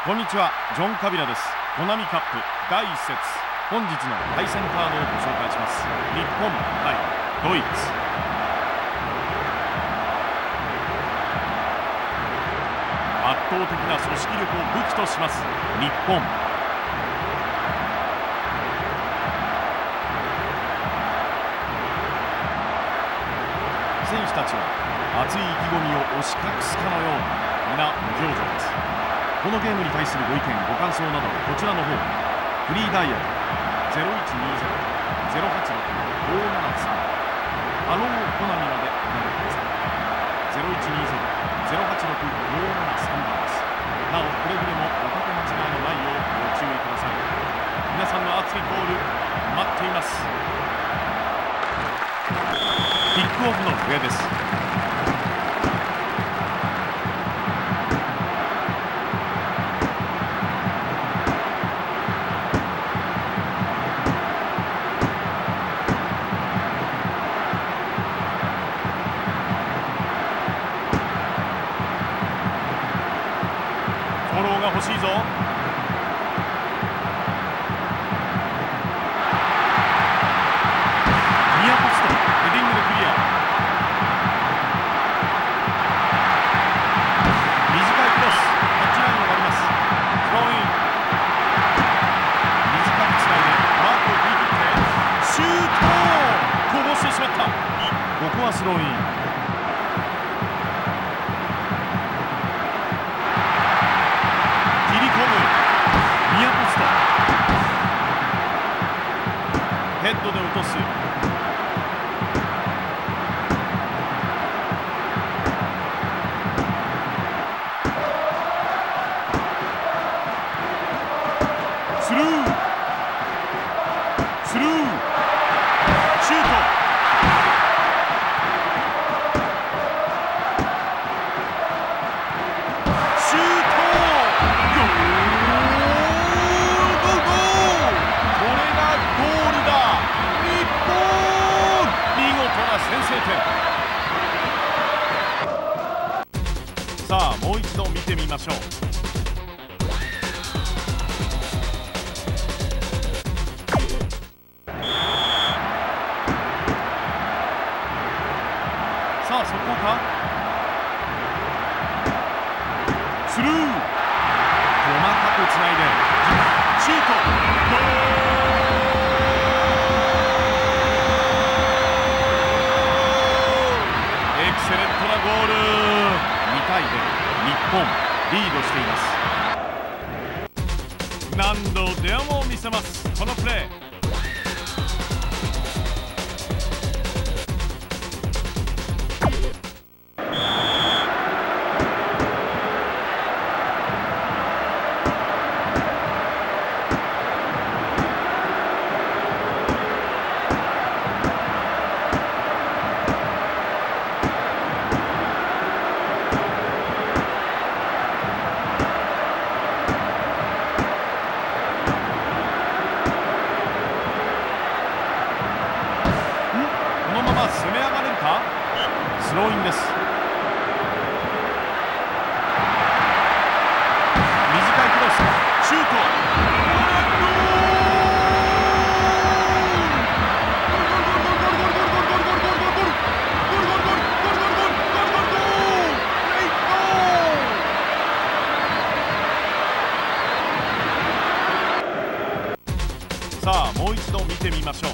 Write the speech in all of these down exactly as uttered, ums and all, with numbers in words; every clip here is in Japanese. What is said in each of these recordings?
こんにちは、ジョン・カビラです。コナミカップだいいっ節、本日の対戦カードをご紹介します。日本対ドイツ。圧倒的な組織力を武器とします日本。選手たちは熱い意気込みを押し隠すかのように皆無表情です。このゲームに対するご意見ご感想などこちらの方フリーダイヤル ゼロいちにゼロ ゼロはちろく ごーななさん ハローコナミまでお願いください。ゼロいちにゼロ ゼロはちろく ごーななさんばんです。なおくれぐれもおかけ間違いのないようご注意ください。皆さんの熱いコール待っています。キックオフの笛です。フォローが欲しいぞ。ニアポスト、ヘディングでクリア。短いクロス、タッチラインを割ります。スローイン。短くつないでマークを振り切ってシュート。こぼしてしまった。ここはスローイン。ヘッドで落とす。スルースルーシュート。シュート。ゴール。これがゴールだ。先制点。さあもう一度見てみましょう。さあそこか。スルー。細かくつないでシュート。ゴール。セレットなゴール。にたいゼロ、日本リードしています。何度でも見せますこのプレー。攻め上がれるか。スローインです。短いクロス、シュート。さあもう一度見てみましょう。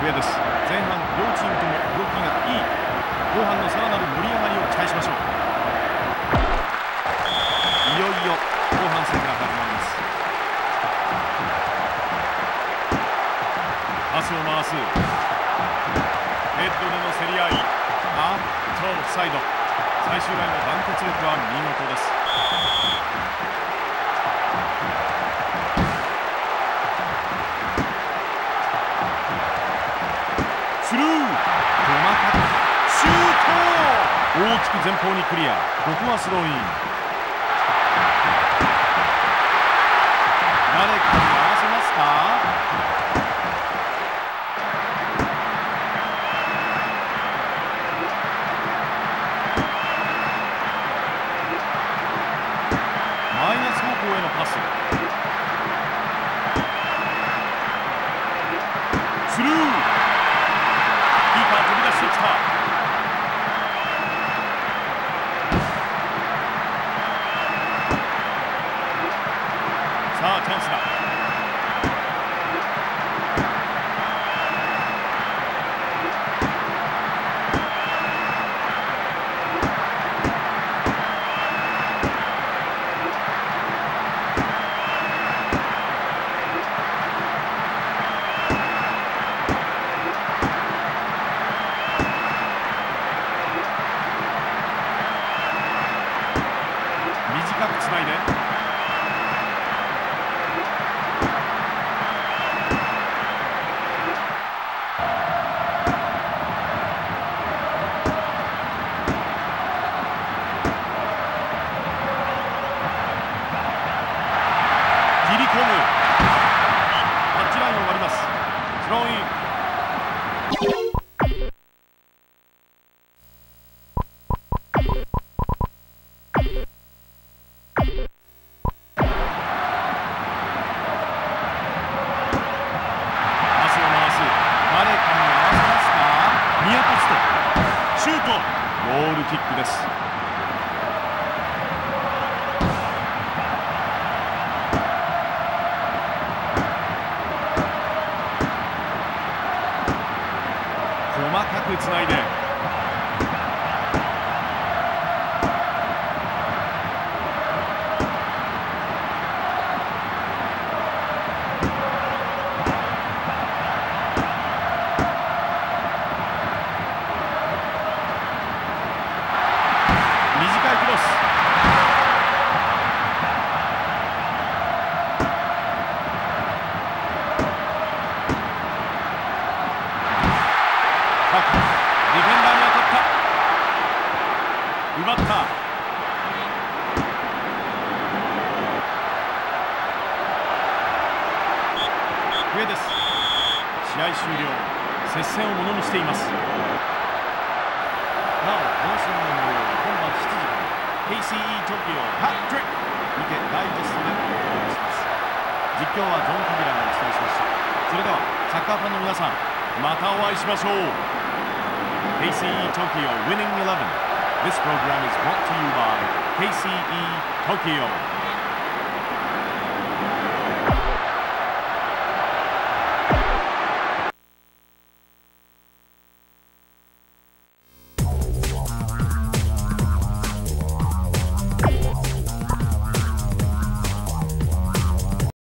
笛です。前半両チームとも動きがいい。後半のさらなる盛り上がりを期待しましょう。いよいよ後半戦が始まります。パスを回す。ヘッドでの競り合い。あっとオフサイド。最終ラインの団結力は見事です。スルー。細かくシュート。大きく前方にクリア。ここはスローイン。誰かに合わせますか。マイナス方向へのパス。スルー。キーパー飛び出してきた。さあチャンスだ。短くつないで。切り込む。タッチラインを割ります。スローイン。シュート。ゴールキックです。細かくつないで。ディフェンダーに当たった。奪った。上です。試合終了。接戦をものにしています。なお、この試合の模様は本番しちじから ケーシーイー トキオハットリックにてダイジェストでお送りします。実況はジョン・カビラがお伝えしました。それではサッカーファンの皆さん、またお会いしましょう。ケーシーイー Tokyo Winning eleven. This program is brought to you by K C E Tokyo.